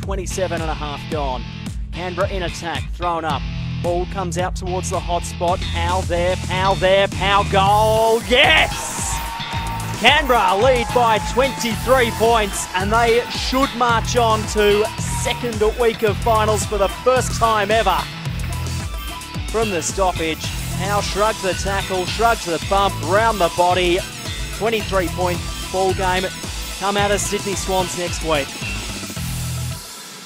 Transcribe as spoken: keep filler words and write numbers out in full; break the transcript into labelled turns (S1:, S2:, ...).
S1: twenty-seven and a half gone. Canberra in attack, thrown up. Ball comes out towards the hot spot. Powell there, Powell there, Powell goal. Yes! Canberra lead by twenty-three points, and they should march on to second week of finals for the first time ever. From the stoppage, Powell shrugs the tackle, shrugs the bump, round the body. twenty-three point ball game. Come out of Sydney Swans next week.